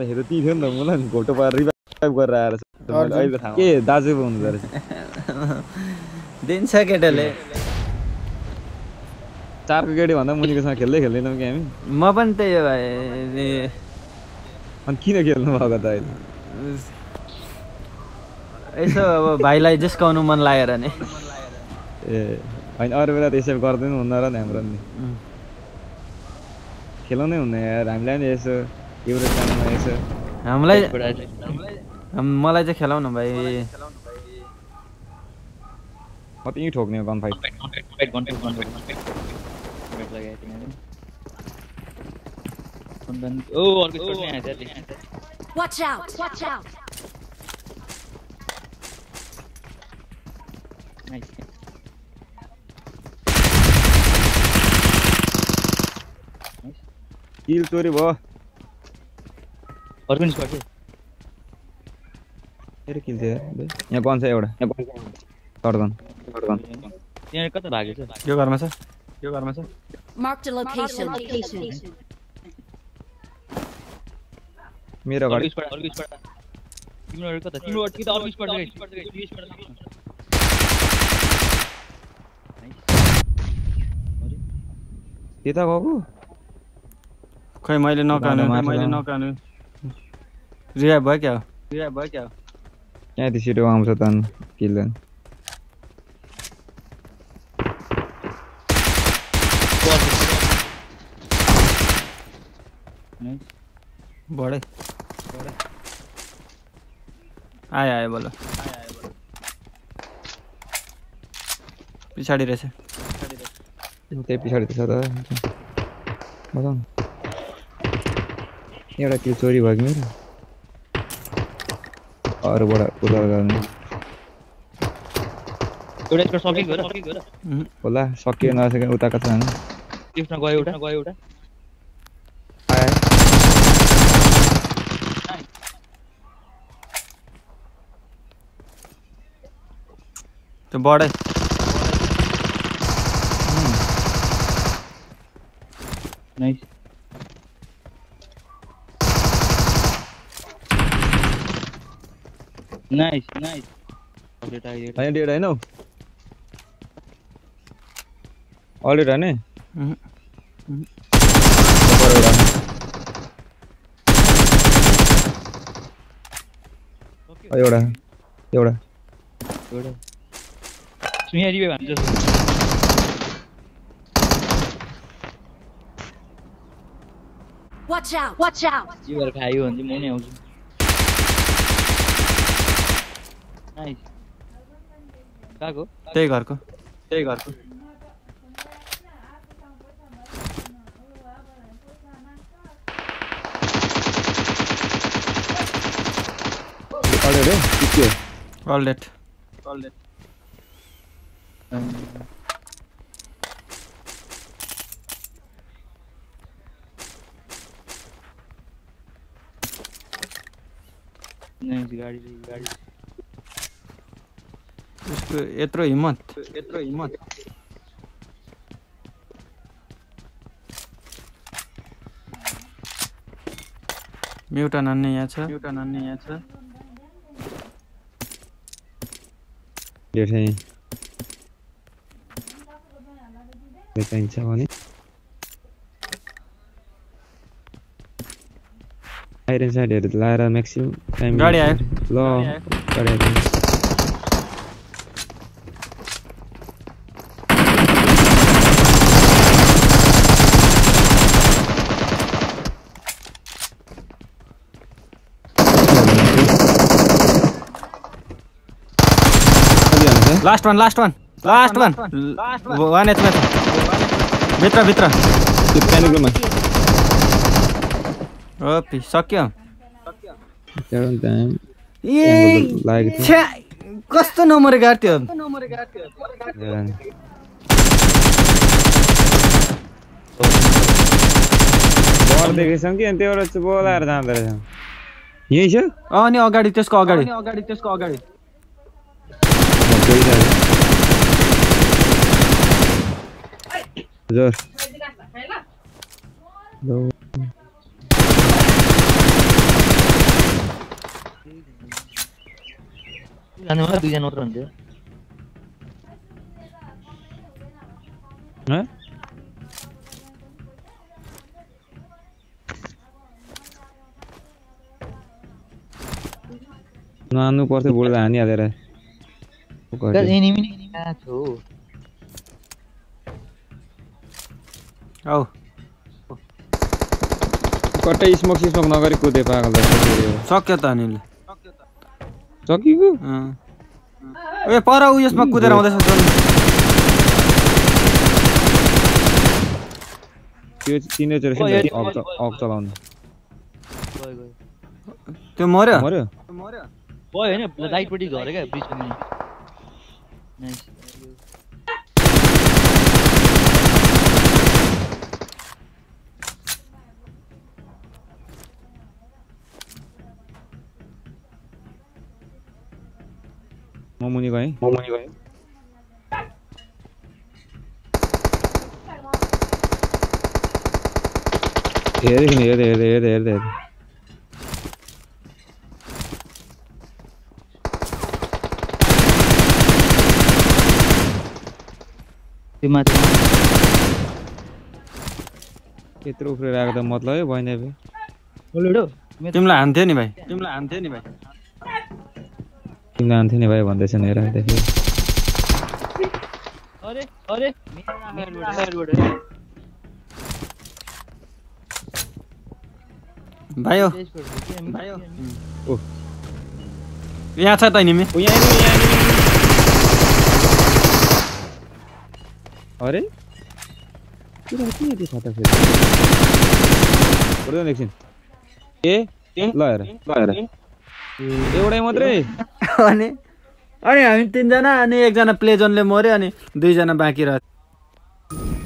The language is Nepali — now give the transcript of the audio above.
हेर ती थियो नि त मलाई घोटो पारेर रिभाइभ गरेर आएर मैले अहिले थाहा के दाजु पो हुनु रहेछ दिन्छ केटाले 4 को केटी भन्दा मुनिकोसँग खेल्दै खेल्दैनौँ कि हामी म पनि त्यही हो भाइ अनि किन खेल्नु भएको त अहिले यसो अब भाइलाई जिस्काउनु मन लागेर नि ए हैन अरु बेला त यसो गर्दैन हुन्न र हाम्रो नि खेलाउनै हुन्न यार हामीलाई नि यसो एउटा टाइममा यसो हामीलाई मलाई चाहिँ खेलाउन भाइ म त यही ठोक्ने गन फाइट ओ अर्को स्पट नि आएछ Watch out! Watch out! Nice kill चोरी भयो अर्को स्पट छ मेरो किल थियो यहाँ गन छ एउटा सर्टगन यहाँ कता भागेछ यो घरमा छ Marked a location. मेरो अगाडि अर्को स्पट तिम्रो कता तिम्रो कि त अर्को स्पट त्यता गएको खै मैले नकानु रिया भयो क्या यहाँ त्यसरी आउँछ त किल बढे आयो बोलो पछाडि रहेछ त्यही पछाडि छ त बताउ न एउटा किल चोरी भयो कि मेरो अरूबाट उधार गर्ने एउटा स्पट सकियो र होला सकियो नसक्यो उता कता जानु लिफ्टमा गयो एउटा आयो त्यो बढे नाइस होइन डेढ होइन हौ अलरेडी होइन एउटा सुनिया रिवे भन्छ Watch out! Watch out! यो भएर खायो भने चाहिँ म नै आउँछु नाइस काको त्यही घरको All that. गाडी उसको यत्रो हिम्मत म्युटन अन्ने यहाँ छ चाहिन्छ भने आइरन साइडहरु लाएर म्याक्सिमम टाइम गाडी आयो ल गाडी आयो लास्ट वन 1 HP भित्र प्यानिकमा ओपी सक्यो कस्तो नम्बर गाड्थ्यो बल देखेछौँ कि अनि त्यबाट चाहिँ बोलाएर जाँदो रहेछ यही छ अनि अगाडि त्यसको अगाडि हजुर जाने वाला 2 जना मात्र हुन्थ्यो ह नआन्नु पर्थ्यो बुढो हानी हालेर गाइस एनिमी नि कहाँ छ हो औ कतै स्मोक नगरी कुदे पागल त सक्यो त अनिले सकिगयो ए पर उ यसमा कुदेर आउँदैछ त्यो तिनै चोर अफ चलाउने गयो त्यो मर्यो मर्यो गयो हैन राइटपटि झरे क्या ब्रिजको मुनि नाइस म मुनि गएँ हेर्दै यत्रो उफ्रेर आएको त मतलब है बहिनी तिमीलाई हान्थ्यो नि भाइ तिमीलाई हान्थ्यो नि भाइ भन्दैछ नि हेर्दाखेरि अरे भाइ ओ ओ यहाँ छ त निमी अरे किन यति खतरा फेरि पुरै एकछिन ए ल हेर एउटै मात्रै अनि हामी 3 जना अनि 1 जना प्ले जोनले मर्यो अनि 2 जना बाँकी रह्यो